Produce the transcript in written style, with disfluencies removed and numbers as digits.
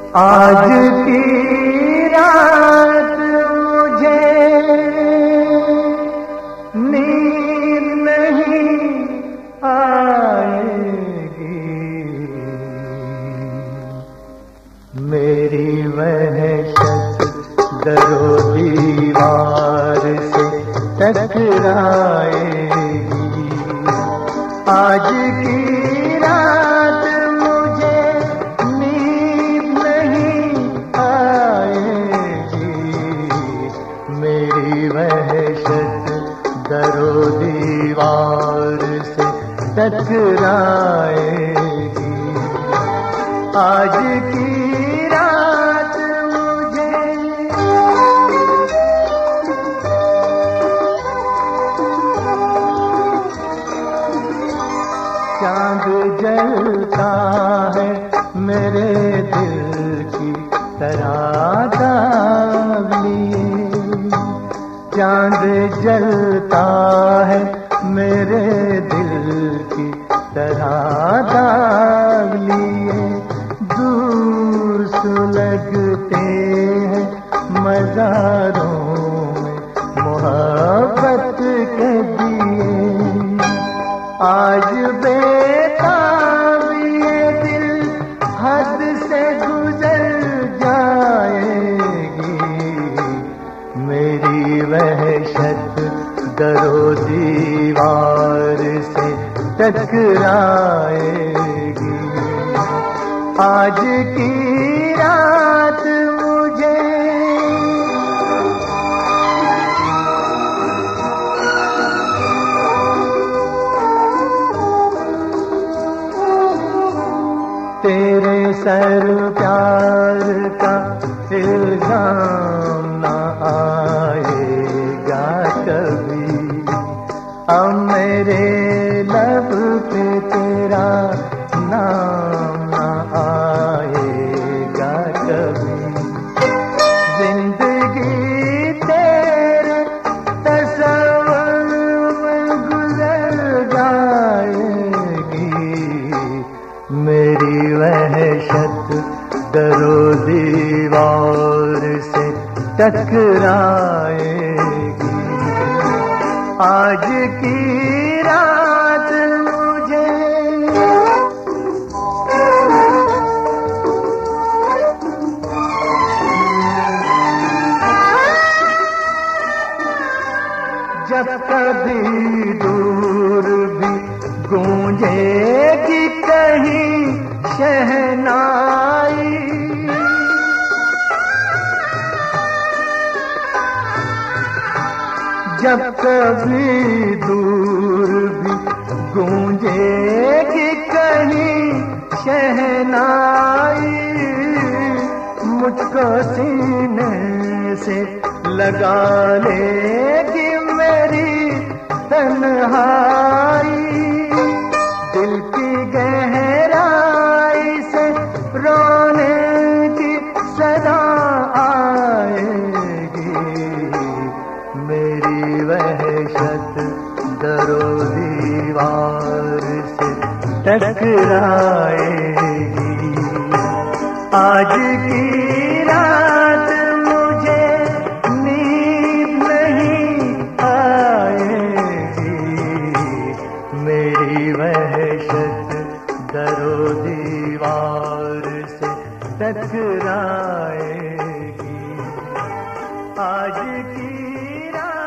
आज की रात मुझे नींद नहीं आएगी, मेरी वहशत दरो दीवार से टकराएगी। आज की रात मुझे नींद नहीं आएगी, मेरी वहशत दरो दीवार से टकराएगी। आज की रात मुझे चांद जलता है मेरे दिल की तराता लिए, चांद जलता है मेरे दिल की तराता लिए। दूर सुलगते हैं मज़ारों में मोहब्बत के दिए। आज बेताब ये दिल हद से गुजर जाएगी, मेरी वहशत दरो दीवार से टकराएगी। आज की रात मुझे तेरे सर प्यार का इल्जाम न आएगा कभी, अब मेरे लब पे तेरा नाम न आएगा कभी। जिंदगी तेरे तस्वर में गुजर जाएगी, मेरी वहशत दरो दीवार से टकराएगी। आज की रात मुझे जब कभी दूर भी गूंजेगी कहीं शहनाई, जब कभी दूर भी गूंजेगी कहीं शहनाई, मुझको सीने से लगा लेगी मेरी तन्हाई। दिल की गहराई से रोने की सदा आएगी, मेरी वहशत दरो दीवार से टकराएगी। आज की रात मुझे नींद नहीं आएगी, मेरी वहशत दरो दीवार से टकराएगी। आज की रात